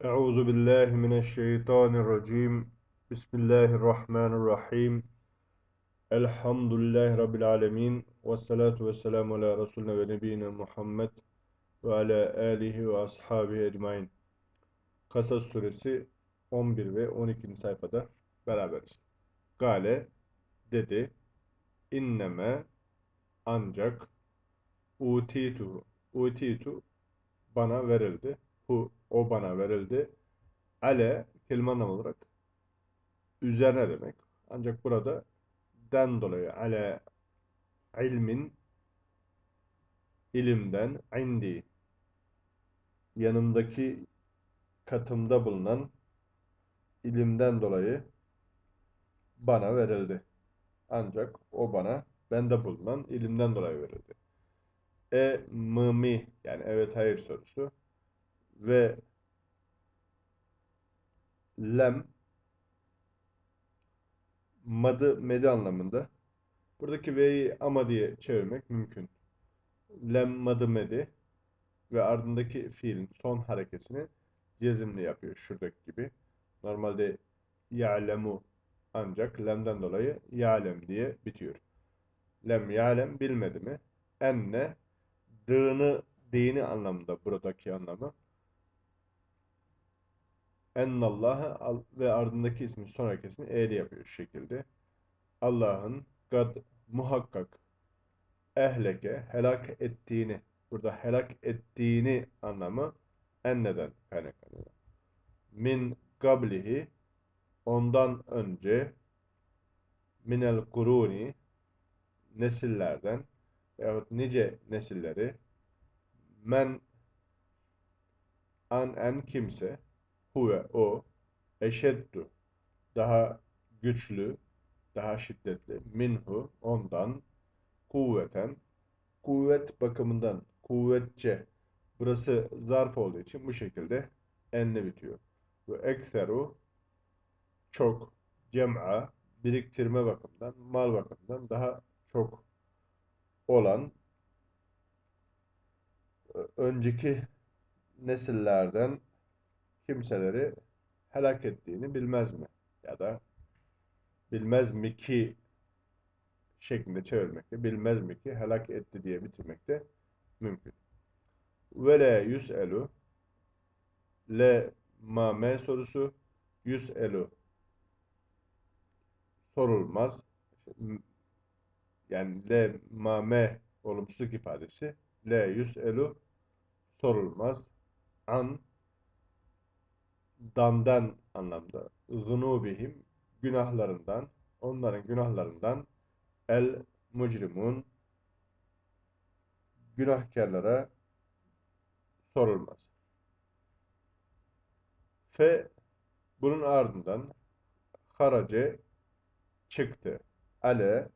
Euzu billahi mineşşeytanirracim. Bismillahirrahmanirrahim. Elhamdülillahi rabbil alamin. Ves salatu vesselamu ala resulina ve nebiyina Muhammed ve ala alihi ve ashabihi ecmaîn. Kasas suresi 11 ve 12. sayfada beraberiz. Gale dedi, inneme ancak utitu bana verildi. O bana verildi. Ale kelime anlamı olarak üzerine demek. Ancak burada den dolayı ale ilmin ilimden indi yanımdaki katımda bulunan ilimden dolayı bana verildi. Ancak o bana bende bulunan ilimden dolayı verildi. Mi yani evet hayır sorusu ve lem madı medi anlamında. Buradaki ve'yi ama diye çevirmek mümkün. Lem madı medi ve ardındaki fiilin son hareketini cezimli yapıyor şuradaki gibi. Normalde ya'lemu ancak lemden dolayı ya'lem diye bitiyor. Lem ya'lem bilmedi mi? Enne dini anlamında buradaki anlamı. Ennallâhe ve ardındaki ismin son hareketini e'li yapıyor şu şekilde. Allah'ın muhakkak ehleke helak ettiğini, burada helak ettiğini anlamı enneden kaynaklanıyor. Min gablihi ondan önce minel kuruni nesillerden veyahut nice nesilleri men en kimse huve o eşeddu daha güçlü daha şiddetli minhu ondan kuvveten kuvvet bakımından kuvvetçe burası zarf olduğu için bu şekilde enle bitiyor. Ve ekseru çok cem'a biriktirme bakımından mal bakımından daha çok olan önceki nesillerden kimseleri helak ettiğini bilmez mi? Ya da bilmez mi ki şeklinde çevirmekte, bilmez mi ki helak etti diye bitirmekte mümkün. Ve le yüs'elu le ma me sorusu yüs'elu sorulmaz. Yani le ma me olumsuzluk ifadesi le yüs'elu sorulmaz. An dandan anlamda. Zunubihim günahlarından, onların günahlarından el mucrimun günahkarlara sorulmaz. Fe bunun ardından harace çıktı. Ale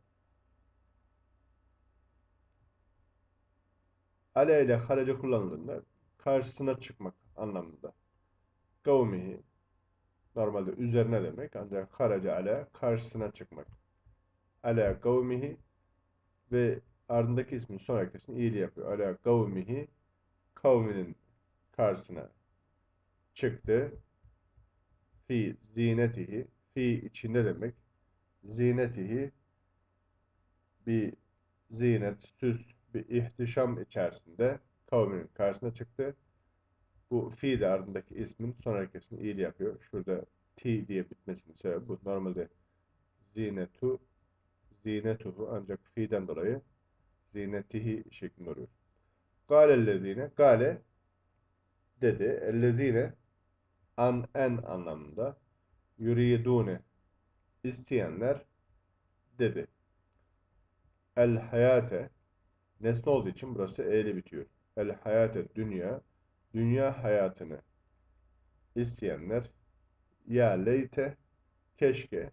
ile harace kullanıldığında karşısına çıkmak anlamında. Kavmihi normalde üzerine demek ancak harace ale karşısına çıkmak. Ale kavmihi ve ardındaki ismin son eklisini iyili yapıyor. Ale kavmihi kavminin karşısına çıktı. Fi zinetihi fi içinde demek. Zinetihi bir zinet, süs, bir ihtişam içerisinde kavminin karşısına çıktı. Bu fi de ardındaki ismin son hareketini iyili yapıyor. Şurada ti diye bitmesinin sebebi bu. Normalde zinetu, zinetuhu ancak fi'den dolayı zinetihi şeklinde oluyor. Gâlellezîne, gâle dedi. Ellezîne en anlamında yuridûne isteyenler dedi. El hayate nesne olduğu için burası e'li bitiyor. El hayate dünya hayatını isteyenler ya leyte keşke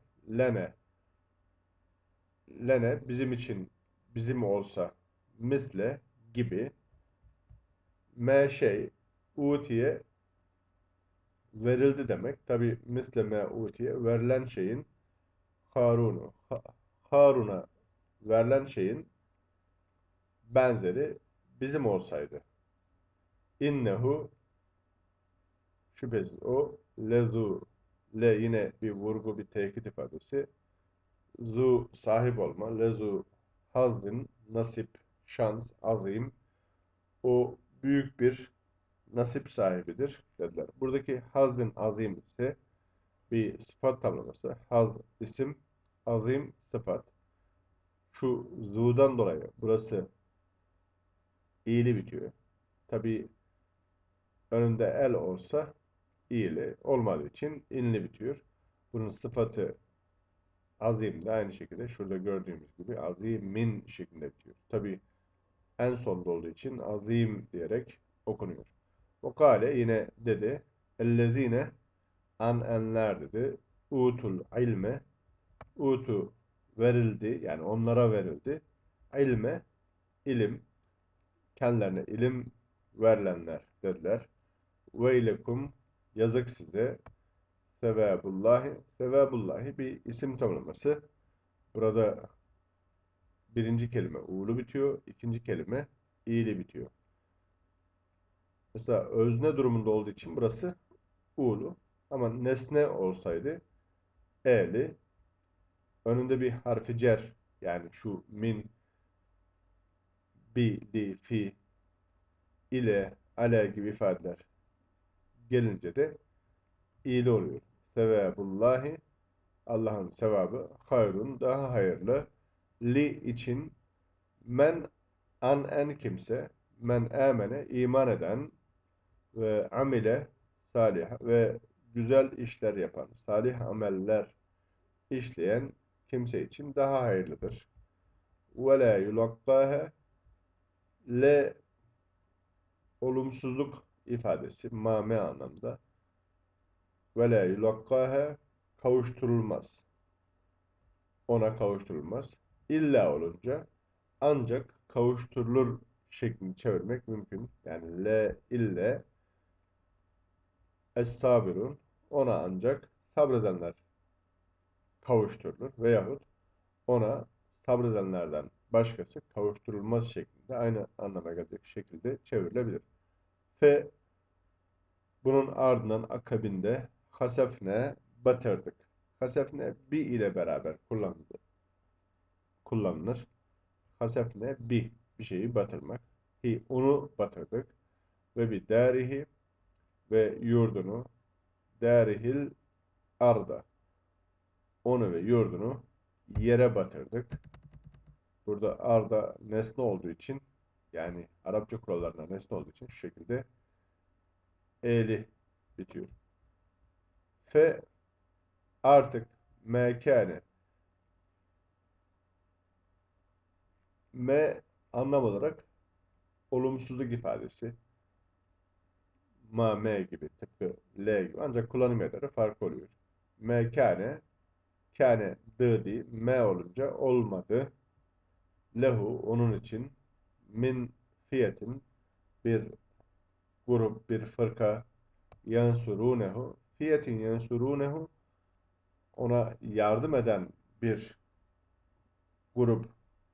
lene bizim için bizim olsa misle gibi me şey utiye verildi demek. Tabi misle me utiye verilen şeyin Harun'a verilen şeyin benzeri bizim olsaydı. İnnehu Şüphesiz o lezu. Le yine bir vurgu, bir tekit ifadesi. Zu sahip olma. Lezu hazin, nasip, şans, azim. O büyük bir nasip sahibidir dediler. Buradaki hazin azim ise bir sıfat tamlaması. Haz isim, azim sıfat. Şu zu'dan dolayı burası iyili bitiyor. Tabi önünde el olsa iyili olmadığı için inli bitiyor. Bunun sıfatı azim de aynı şekilde şurada gördüğümüz gibi azimin şeklinde bitiyor. Tabi en sonda olduğu için azim diyerek okunuyor. O kale yine dedi. Ellezine enler dedi. Utul ilme. Utu verildi. Yani onlara verildi. İlme ilim. Kendilerine ilim verilenler dediler. Veylekum yazık size. Sevabullahi. Sevabullahi bir isim tamlaması. Burada birinci kelime u'lu bitiyor. İkinci kelime i'li bitiyor. Mesela özne durumunda olduğu için burası u'lu. Ama nesne olsaydı e'li. Önünde bir harfi cer. Yani şu min, bi, di, fi, ile, ale gibi ifadeler gelince de i'li oluyor. Sevabullahi Allah'ın sevabı hayrun daha hayırlı. Li için men en kimse men amene iman eden ve amile salih ve güzel işler yapan, salih ameller işleyen kimse için daha hayırlıdır. Ve la yulakkâhe le olumsuzluk ifadesi mame anlamda. Ve la yulakkâhe kavuşturulmaz. Ona kavuşturulmaz. İlla olunca ancak kavuşturulur şeklini çevirmek mümkün. Yani le ille es-sabirun ona ancak sabredenler kavuşturulur veyahut ona sabredenlerden başkası kavuşturulmaz şeklinde aynı anlama gelecek şekilde çevrilebilir. Fe bunun ardından akabinde hasefne batırdık. Hasefne bi ile beraber kullanılır. Hasefne bi bir şeyi batırmak. Hi onu batırdık. Ve bir derihi ve yurdunu derihil arda. Onu ve yurdunu yere batırdık. Burada arda nesne olduğu için yani Arapça kurallarına nesne olduğu için şu şekilde e'li bitiyor. Fe artık mekâne me anlam olarak olumsuzluk ifadesi. Ma, me gibi tıpkı L gibi ancak kullanım yerleri farklı oluyor. Mekâne kâne dı me olunca olmadı. Lehu onun için min fiyetin bir grup, bir fırka yansurunehu fiyetin yansurunehu ona yardım eden bir grup,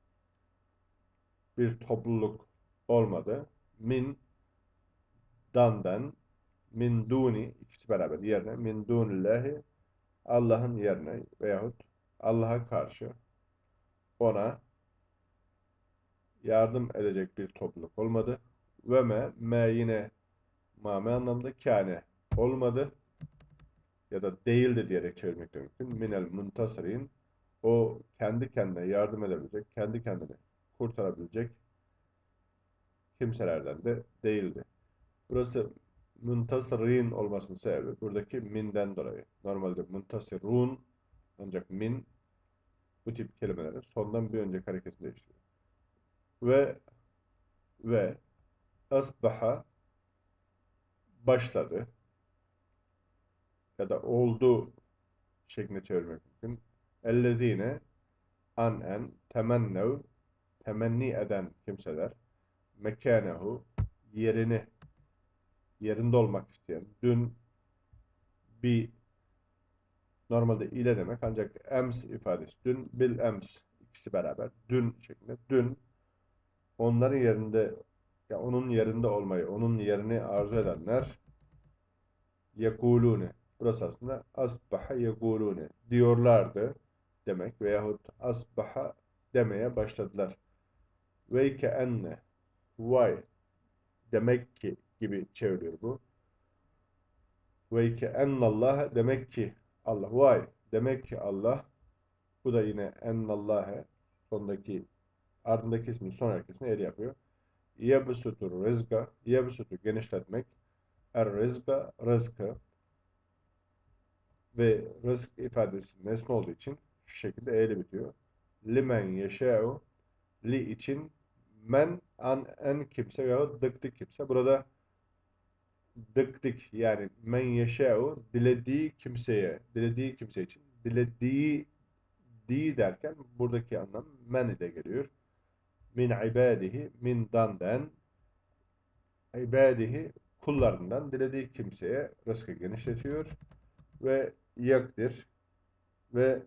bir topluluk olmadı. Min dandan min duni ikisi beraber yerine min dunillahi Allah'ın yerine veyahut Allah'a karşı ona yardım edecek bir topluluk olmadı. Ve me yine mame anlamda kâne olmadı ya da değildi diyerek çevirmek de mümkün. Minel muntasirin o kendi kendine yardım edebilecek, kendi kendini kurtarabilecek kimselerden de değildi. Burası muntasirîn olmasının sebebi buradaki minden dolayı. Normalde muntasirun ancak min bu tip kelimelerin sondan bir önceki hareketini değiştiriyor. Ve ve asbaha başladı ya da oldu şeklinde çevirmek mümkün. Ellezine en temennev temenni eden kimseler mekânehu yerinde olmak isteyen dün bir normalde ile demek ancak ems ifadesi dün bil ems ikisi beraber dün şeklinde dün onların yerinde ya onun yerinde olmayı onun yerini arzu edenler yekulune. Burası aslında asbaha yekulune. Diyorlardı demek veyahut asbaha demeye başladılar. Ve ke enne. Vay. Demek ki gibi çeviriyor bu. Ve ke ennallâhe demek ki Allah. Vay. Demek ki Allah. Bu da yine ennallâhe sondaki ardındaki ismin son hareketini el yapıyor. Yebsutur rızka. Yebsutur genişletmek. Er rızka rızkı. Ve rızk ifadesi nesne olduğu için şu şekilde e'li bitiyor. Limen yeşe'u li için men an en kimse yahut dık kimse. Burada dık yani men yeşe'u dilediği kimseye, dilediği kimse için dilediği di derken buradaki anlam men ile geliyor. Min ibadihi min dandan ibadihi kullarından dilediği kimseye rızkı genişletiyor ve yaktir ve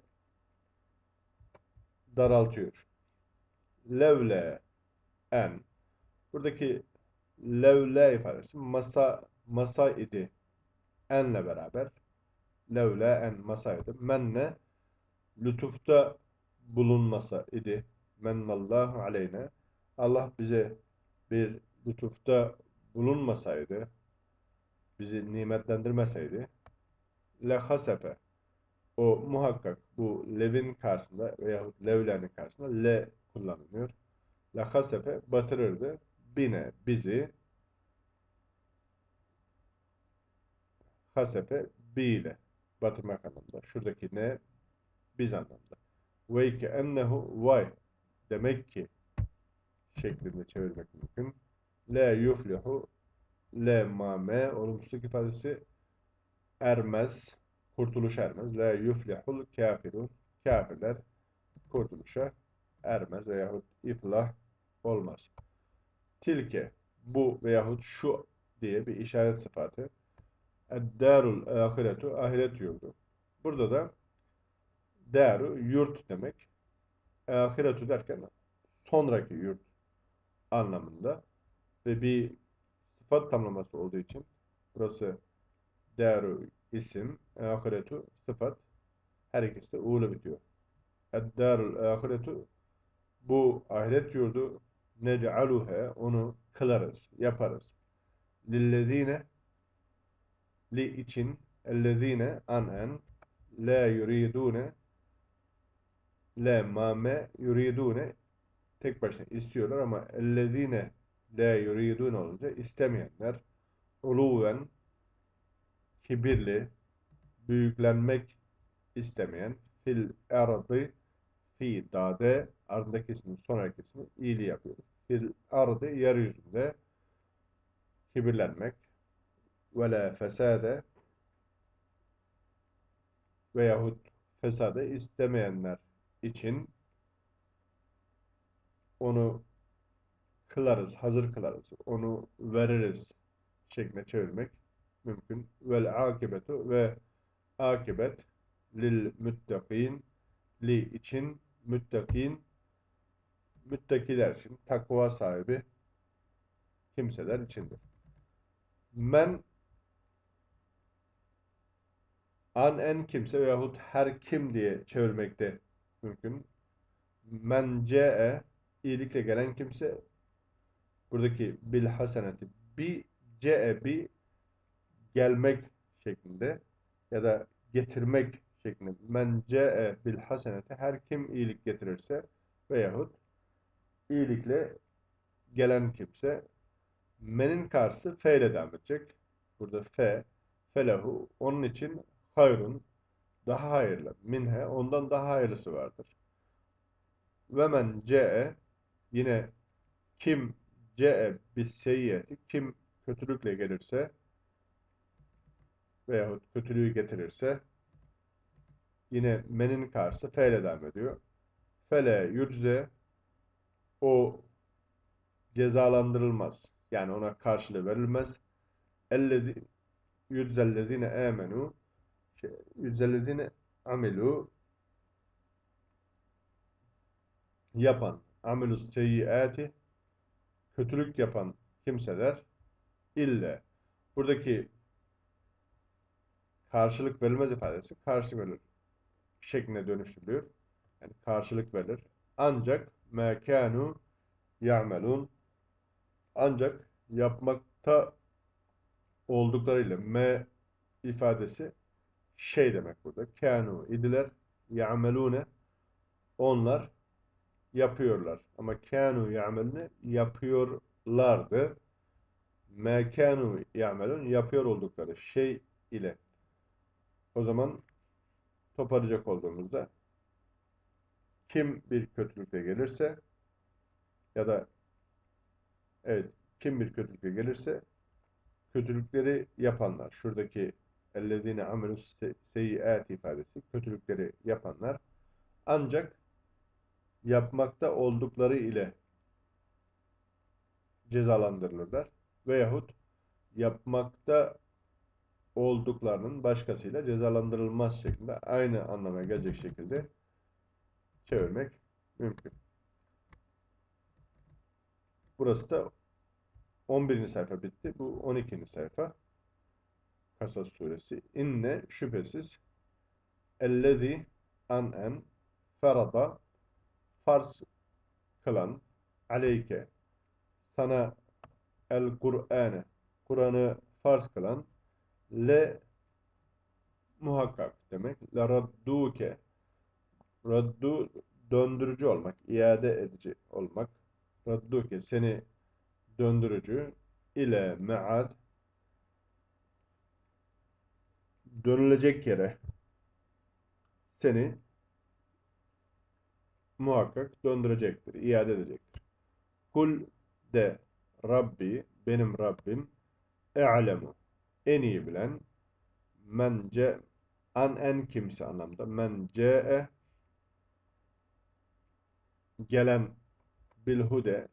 daraltıyor. Levle en. Buradaki levle ifadesi masa idi. Enle beraber. Levle en masaydı. Menne lütufta bulunmasa idi. Mennallahu aleyne. Allah bize bir lütufta bulunmasaydı, bizi nimetlendirmeseydi, le hasefe. O muhakkak bu levin karşısında veyahut levlenin karşısında le kullanılıyor. La hasefe batırırdı. Bine bizi hasefe bi ile batırmak anlamında. Şuradaki ne biz anlamında. Ve ki ennehu vay demek ki şeklinde çevirmek mümkün. La yuflihu le mame olumsuzluk ifadesi ermez. Kurtuluş ermez. La yuflihul kafirun. Kafirler kurtuluşa ermez veyahut iflah olmaz. Tilke bu veyahut şu diye bir işaret sıfatı. Eddârul ahiretu ahiret yurdu. Burada da daru yurt demek. Ahiretu derken sonraki yurt anlamında ve bir sıfat tamlaması olduğu için burası daru isim, ahiretu sıfat. Her ikisi de u'la bitiyor. Eddarul ahiretu bu ahiret yurdu nec'aluhe onu kılarız, yaparız. Lillezine li için ellezine anen la yuridune la mame yuridune tek başına istiyorlar ama ellezine la yuridune olunca istemeyenler uluven kibirli büyüklenmek istemeyen fil ardı fi dade ardındaki ismin son hareketini iyiliği yapıyoruz. Fil ardı yeryüzünde kibirlenmek ve la fesade veyahut fesade istemeyenler için onu kılarız, hazır kılarız, onu veririz şeklinde çevirmek mümkün. Vel akibetu ve akibet lil müttakîn li için müttakîn müttakiler için takva sahibi kimseler içindir. Men an en kimse veyahut her kim diye çevirmekte mümkün. Men ce'e iyilikle gelen kimse buradaki bil haseneti bi ce'e bi gelmek şeklinde ya da getirmek şeklinde. Men ce'e bil haseneti her kim iyilik getirirse veyahut iyilikle gelen kimse men'in karşısı fe ile devam edecek. Burada fe felehu onun için hayrun daha hayırlı. Minhe ondan daha hayırlısı vardır. Ve men ce'e yine kim ce'e bis seyyiyeti kim kötülükle gelirse veyahut kötülüğü getirirse yine menin karşısı fe ile devam ediyor. Fele yücze o cezalandırılmaz. Yani ona karşılığı verilmez. Ellezi yüczellezine amenu yüczellezine amilu yapan amilus seyyiati kötülük yapan kimseler ille buradaki karşılık verilmez ifadesi karşılık verilir şeklinde dönüştürülüyor. Yani karşılık verilir. Ancak mekanu ya'melun, ancak yapmakta olduklarıyla, ifadesi şey demek burada. Kanu idiler, ya'melune, onlar yapıyorlar. Ama kanu ya'melune, yapıyorlardı. Kanu ya'melun, yapıyor oldukları şey ile. O zaman toparlayacak olduğumuzda, kim bir kötülükle gelirse ya da evet, kim bir kötülükle gelirse, kötülükleri yapanlar, şuradaki ellezine amelus seyyiat ifadesi, kötülükleri yapanlar ancak yapmakta oldukları ile cezalandırılırlar. Veyahut yapmakta olduklarının başkasıyla cezalandırılmaz şeklinde, aynı anlama gelecek şekilde çevirmek mümkün. Burası da 11. sayfa bitti. Bu 12. sayfa. Kasas suresi. İnne, şüphesiz, ellezî, en ferada, farz kılan, aleyke, sana, el Kur'an'ı, Kur'an'ı farz kılan, le, muhakkak demek, le radduke, raddu, döndürücü olmak, iade edici olmak, radduke, seni döndürücü, ile me'ad, dönülecek yere seni muhakkak döndürecektir, iade edecektir. Kul de, Rabbi, benim Rabbim, e'lemu, en iyi bilen, men ce, en kimse anlamda, men ce'e, gelen, bilhude,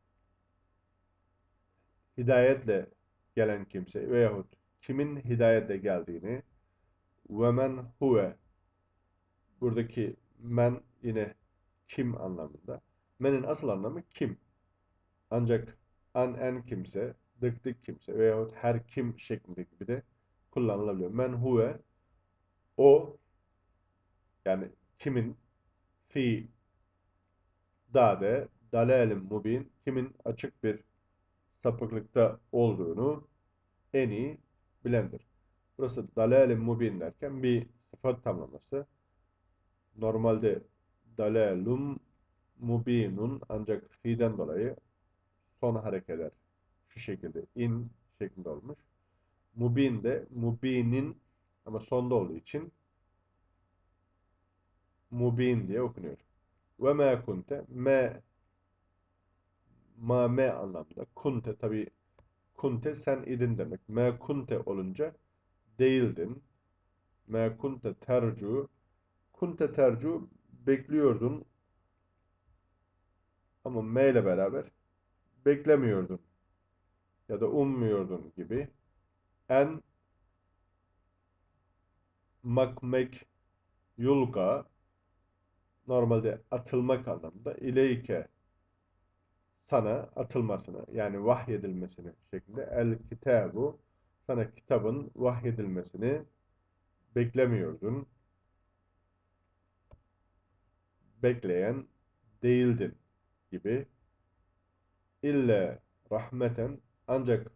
hidayetle gelen kimse veyahut kimin hidayetle geldiğini, ve men huve, buradaki men yine kim anlamında. Men'in asıl anlamı kim. Ancak en kimse, dık kimse veyahut her kim şeklindeki bir de kullanılabiliyor. Men huve, o, yani kimin, fi dade, dalalim mubin, kimin açık bir sapıklıkta olduğunu en iyi bilendir. Burası dalalim mubin derken bir sıfat tamlaması. Normalde dalalum mubinun, ancak fi'den dolayı son harekeler şu şekilde in şeklinde olmuş. Mubin de mubinin, ama sonda olduğu için mubin diye okunuyor. Ve me kunte, me anlamda. Kunte, tabi kunte sen idin demek. Me kunte olunca değildin. Me kunte tercu, kunte tercu, bekliyordun ama me ile beraber beklemiyordun ya da ummuyordun gibi. En, makmek, yulga, normalde atılmak anlamında, ileyke, sana atılmasını, yani vahyedilmesini şeklinde, el kitabu, sana kitabın vahyedilmesini beklemiyordun, bekleyen değildin gibi. İlle rahmeten, ancak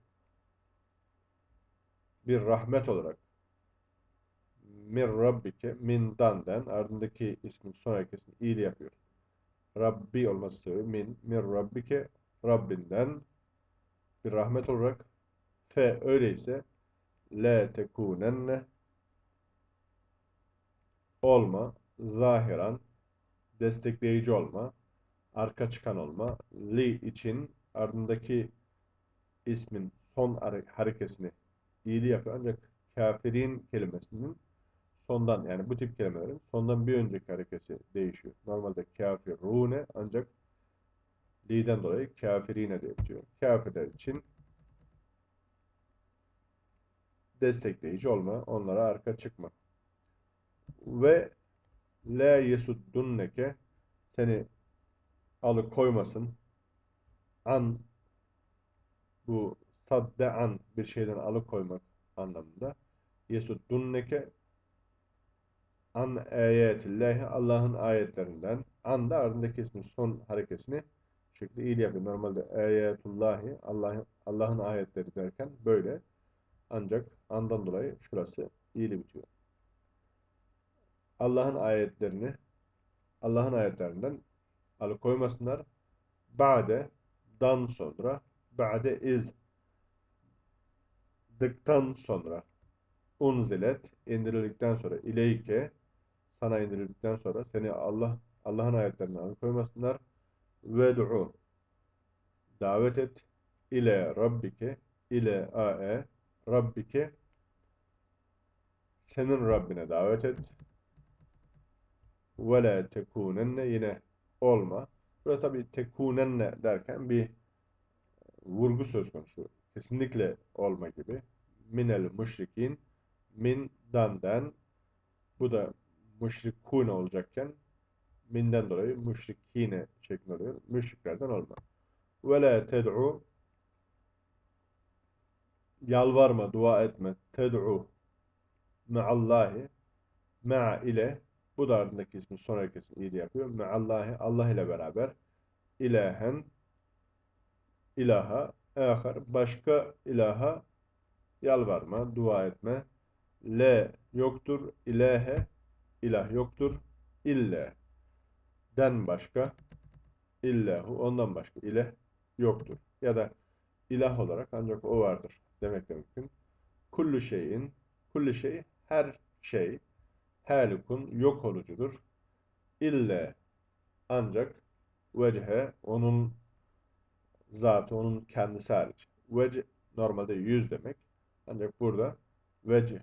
bir rahmet olarak, min rabbike, min'dan, ardındaki ismin son harekesini iyili yapıyor. Rabbi olması sebebi min rabbike, Rabbinden bir rahmet olarak, fe, öyleyse, la tekunenne, olma, zahiran, destekleyici olma, arka çıkan olma, li için, ardındaki ismin son harekesini iyili yapıyor. Ancak kafirin kelimesinin sondan, yani bu tip kelimelerin sondan bir önceki harekesi değişiyor. Normalde kafirune, ancak li'den dolayı kafirine diye bitiyor. Kafirler için destekleyici olma, onlara arka çıkma. Ve la yesuddunke, seni alıkoymasın. An, bu sadde an, bir şeyden alıkoymak anlamında. Yesuddunke an ayetillahi, Allah'ın ayetlerinden. An da ardındaki ismin son harekesini şu şekilde iyili yapıyor. Normalde ayetullahi, Allah'ın ayetleri derken böyle. Ancak andan dolayı şurası iyili bitiyor. Allah'ın ayetlerini, Allah'ın ayetlerinden alıkoymasınlar. Ba'de, dan sonra, ba'de iz, dıktan sonra, unzilet, indirildikten sonra, ileyke, sana indirildikten sonra seni Allah'ın ayetlerinden alıkoymasınlar. Ved'u, davet et, ile rabbike, ile ae, rabbike, senin Rabbine davet et. Ve la tekunenne, yine olma. Burada tabii tekunenne derken bir vurgu söz konusu. Kesinlikle olma gibi. Minel müşrikin, min dandan, bu da müşrikune olacakken minden dolayı müşrikine şeklinde oluyor. Müşriklerden olma. Ve la ted'u, yalvarma, dua etme. Ted'u me'allahi, ma'a ile, bu da ardındaki ismin son harekesini iyi yapıyor. Me'allahi, Allah ile beraber. İlahen, ilaha, ahar, başka ilaha yalvarma, dua etme. Le yoktur, ilahe, ilah yoktur. İlle, den başka, illahu, ondan başka ilah yoktur. Ya da ilah olarak ancak o vardır demek de mümkün. Kullu şeyin, kullu şey, her şey, halikun, yok olucudur. İlle, ancak, vecihe, onun zatı, onun kendisi hariç. Vecih normalde yüz demek. Ancak burada vecih,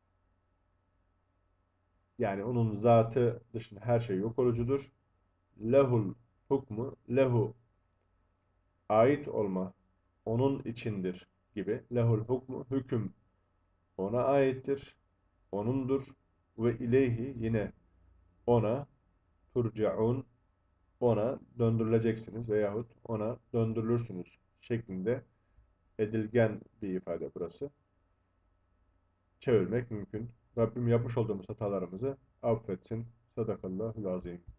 yani onun zatı dışında her şey yok olucudur. Lehul hukmu, lehu, ait olma, onun içindir gibi. Lehul hukmu, hüküm ona aittir, onundur. Ve ileyhi, yine ona, turcaun, ona döndürüleceksiniz veyahut ona döndürülürsünüz şeklinde edilgen bir ifade burası. Çevirmek mümkün. Rabbim yapmış olduğumuz hatalarımızı affetsin. Sadakallahul azim.